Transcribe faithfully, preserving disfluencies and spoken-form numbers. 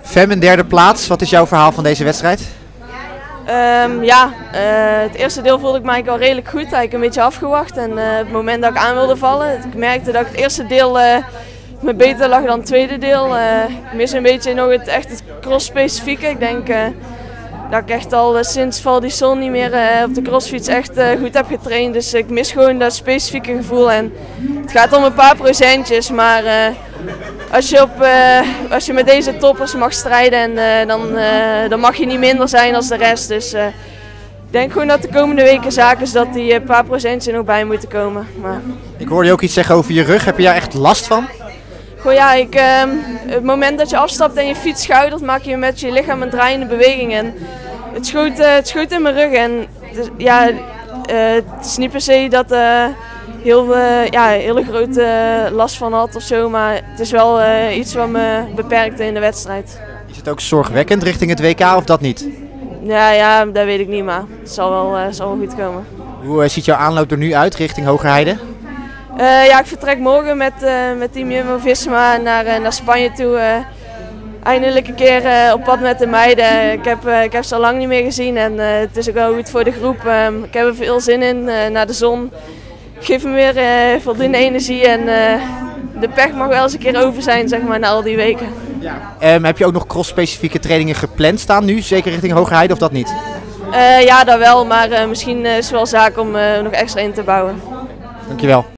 Fem een derde plaats. Wat is jouw verhaal van deze wedstrijd? Um, ja, uh, het eerste deel voelde ik me eigenlijk al redelijk goed. Eigenlijk een beetje afgewacht. En uh, het moment dat ik aan wilde vallen, ik merkte dat ik het eerste deel uh, me beter lag dan het tweede deel. Uh, ik mis een beetje nog het, echt het cross-specifieke. Ik denk uh, dat ik echt al uh, sinds Val di Sole niet meer uh, op de crossfiets echt uh, goed heb getraind. Dus ik mis gewoon dat specifieke gevoel. En het gaat om een paar procentjes, maar uh, als, je op, uh, als je met deze toppers mag strijden, en, uh, dan, uh, dan mag je niet minder zijn dan de rest. Dus uh, ik denk gewoon dat de komende weken zaken is dat die uh, paar procentjes er nog bij moeten komen. Maar... Ik hoorde je ook iets zeggen over je rug. Heb je daar echt last van? Goh, ja, ik, uh, het moment dat je afstapt en je fiets schuidert, maak je met je lichaam een draaiende beweging. En het, schoot, uh, het schoot in mijn rug. En dus, ja, uh, het is niet per se dat uh, heel, uh, ja, hele grote uh, last van had of zo, maar het is wel uh, iets wat me beperkte in de wedstrijd. Is het ook zorgwekkend richting het W K of dat niet? Ja, ja, dat weet ik niet, maar het zal wel, uh, zal wel goed komen. Hoe uh, ziet jouw aanloop er nu uit richting Hoogerheide? Uh, ja, ik vertrek morgen met, uh, met Team Jumbo-Visma naar, uh, naar Spanje toe. Uh, eindelijk een keer uh, op pad met de meiden. Ik heb, uh, ik heb ze al lang niet meer gezien en uh, het is ook wel goed voor de groep. Uh, ik heb er veel zin in, uh, naar de zon. Geef me weer uh, voldoende energie en uh, de pech mag wel eens een keer over zijn, zeg maar, na al die weken. Ja. Um, heb je ook nog cross-specifieke trainingen gepland staan nu, zeker richting Hoogerheide of dat niet? Uh, ja, dat wel, maar uh, misschien uh, is het wel zaak om uh, nog extra in te bouwen. Dankjewel.